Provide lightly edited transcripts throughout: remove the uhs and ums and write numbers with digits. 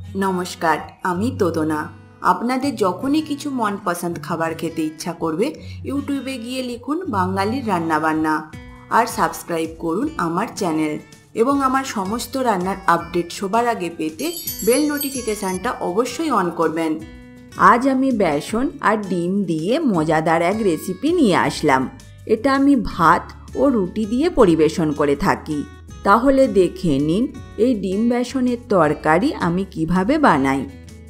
নমস্কার, আমি তোদনা। আপনাদের যখনই কিছু মনপসন্দ খাবার খেতে ইচ্ছা করবে, ইউটিউবে গিয়ে লিখুন বাঙালির রান্নাবান্না আর সাবস্ক্রাইব করুন আমার চ্যানেল এবং আমার সমস্ত রান্নার আপডেট সবার আগে পেতে বেল নোটিফিকেশানটা অবশ্যই অন করবেন। আজ আমি বেসন আর ডিম দিয়ে মজাদার এক রেসিপি নিয়ে আসলাম। এটা আমি ভাত ও রুটি দিয়ে পরিবেশন করে থাকি। তাহলে দেখে নিন এই ডিম বেসনের তরকারি আমি কিভাবে বানাই।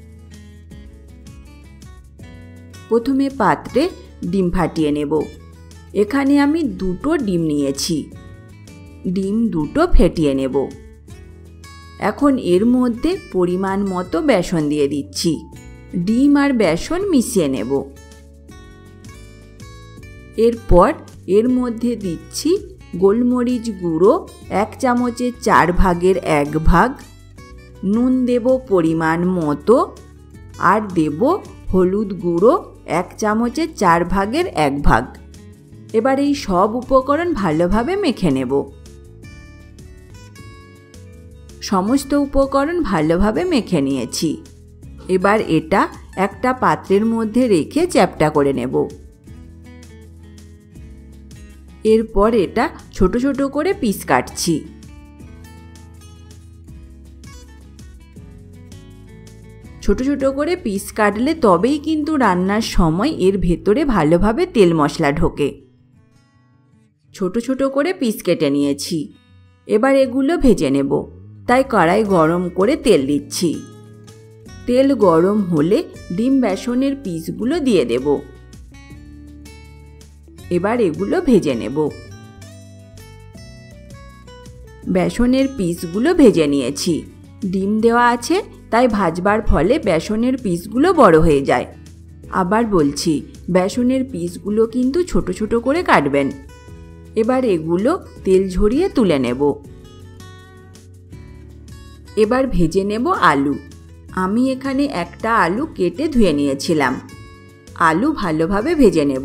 প্রথমে পাত্রে ডিম ফাটিয়ে নেব। এখানে আমি 2টো ডিম নিয়েছি। ডিম 2টো ফেটিয়ে নেব। এখন এর মধ্যে পরিমাণ মতো বেসন দিয়ে দিচ্ছি। ডিম আর বেসন মিশিয়ে নেব। এরপর এর মধ্যে দিচ্ছি গোলমরিচ গুঁড়ো 1 চামচের 4 ভাগের 1 ভাগ, নুন দেব পরিমাণ মতো আর দেব হলুদ গুঁড়ো 1 চামচের 4 ভাগের 1 ভাগ। এবার এই সব উপকরণ ভালোভাবে মেখে নেব। সমস্ত উপকরণ ভালোভাবে মেখে নিয়েছি। এবার এটা একটা পাত্রের মধ্যে রেখে চ্যাপ্টা করে নেব। এরপর এটা ছোট ছোট করে পিস কাটছি। ছোট ছোট করে পিস কাটলে তবেই কিন্তু রান্নার সময় এর ভেতরে ভালোভাবে তেল মশলা ঢোকে। ছোট ছোট করে পিস কেটে নিয়েছি। এবার এগুলো ভেজে নেব। তাই কড়াই গরম করে তেল দিচ্ছি। তেল গরম হলে ডিম বেসনের পিসগুলো দিয়ে দেব। এবার এগুলো ভেজে নেব। বেসনের পিসগুলো ভেজে নিয়েছি। ডিম দেওয়া আছে তাই ভাজবার ফলে বেসনের পিসগুলো বড় হয়ে যায়। আবার বলছি, বেসনের পিসগুলো কিন্তু ছোট ছোট করে কাটবেন। এবার এগুলো তেল ঝরিয়ে তুলে নেব। এবার ভেজে নেব আলু। আমি এখানে একটা আলু কেটে ধুয়ে নিয়েছিলাম। আলু ভালোভাবে ভেজে নেব।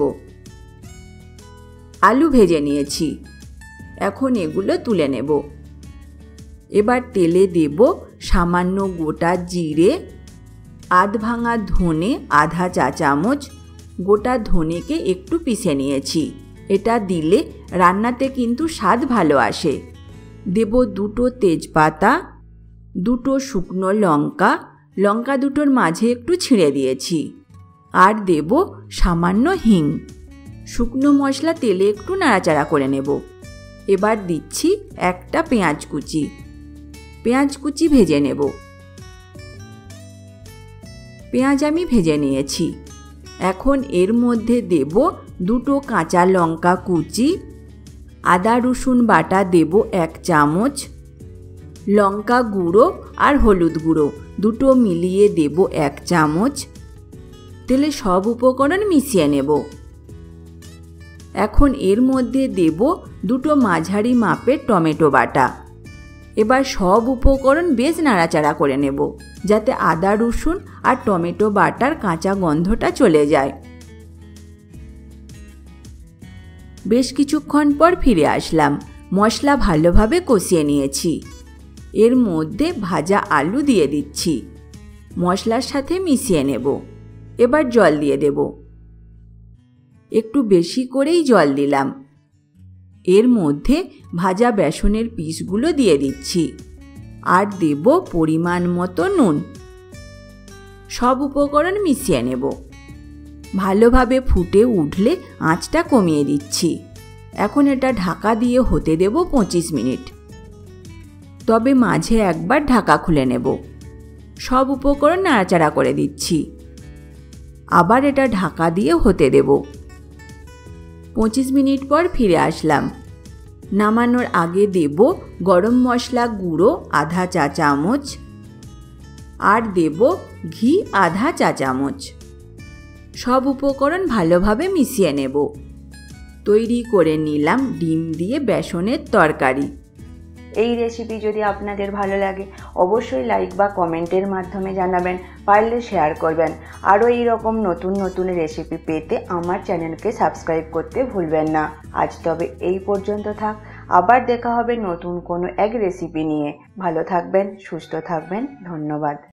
আলু ভেজে নিয়েছি। এখন এগুলো তুলে নেব। এবার তেলে দেব সামান্য গোটা জিরে, আধ ভাঙা ধনে আধা চা চামচ। গোটা ধনেকে একটু পিষে নিয়েছি। এটা দিলে রান্নাতে কিন্তু স্বাদ ভালো আসে। দেব 2টো তেজপাতা, 2টো শুকনো লঙ্কা, লঙ্কা দুটোর মাঝে একটু ছিঁড়ে দিয়েছি। আর দেব সামান্য হিং। শুকনো মশলা তেলে একটু নাড়াচাড়া করে নেব। এবার দিচ্ছি একটা পেঁয়াজ কুচি। পেঁয়াজ কুচি ভেজে নেব। পেঁয়াজ আমি ভেজে নিয়েছি। এখন এর মধ্যে দেব 2টো কাঁচা লঙ্কা কুচি, আদা রসুন বাটা দেব 1 চামচ, লঙ্কা গুঁড়ো আর হলুদ গুঁড়ো 2টো মিলিয়ে দেব 1 চামচ। তেলে সব উপকরণ মিশিয়ে নেব। এখন এর মধ্যে দেব 2টো মাঝারি মাপের টমেটো বাটা। এবার সব উপকরণ বেশ নাড়াচাড়া করে নেব যাতে আদা রসুন আর টমেটো বাটার কাঁচা গন্ধটা চলে যায়। বেশ কিছুক্ষণ পর ফিরে আসলাম। মশলা ভালোভাবে কষিয়ে নিয়েছি। এর মধ্যে ভাজা আলু দিয়ে দিচ্ছি। মশলার সাথে মিশিয়ে নেব। এবার জল দিয়ে দেব। একটু বেশি করেই জল দিলাম। এর মধ্যে ভাজা বেসনের পিসগুলো দিয়ে দিচ্ছি আর দেব পরিমাণ মতো নুন। সব উপকরণ মিশিয়ে নেব। ভালোভাবে ফুটে উঠলে আঁচটা কমিয়ে দিচ্ছি। এখন এটা ঢাকা দিয়ে হতে দেব 25 মিনিট। তবে মাঝে একবার ঢাকা খুলে নেব। সব উপকরণ নাড়াচাড়া করে দিচ্ছি। আবার এটা ঢাকা দিয়ে হতে দেব। 25 মিনিট পর ফিরে আসলাম। নামানোর আগে দেব গরম মশলা গুঁড়ো আধা চা চামচ আর দেব ঘি আধা চা চামচ। সব উপকরণ ভালোভাবে মিশিয়ে নেব। তৈরি করে নিলাম ডিম দিয়ে বেসনের তরকারি। এই রেসিপি যদি আপনাদের ভালো লাগে অবশ্যই লাইক বা কমেন্টের মাধ্যমে জানাবেন, পারলে শেয়ার করবেন। আরও এই রকম নতুন নতুন রেসিপি পেতে আমার চ্যানেলকে সাবস্ক্রাইব করতে ভুলবেন না। আজ তবে এই পর্যন্ত থাক। আবার দেখা হবে নতুন কোনো এক রেসিপি নিয়ে। ভালো থাকবেন, সুস্থ থাকবেন। ধন্যবাদ।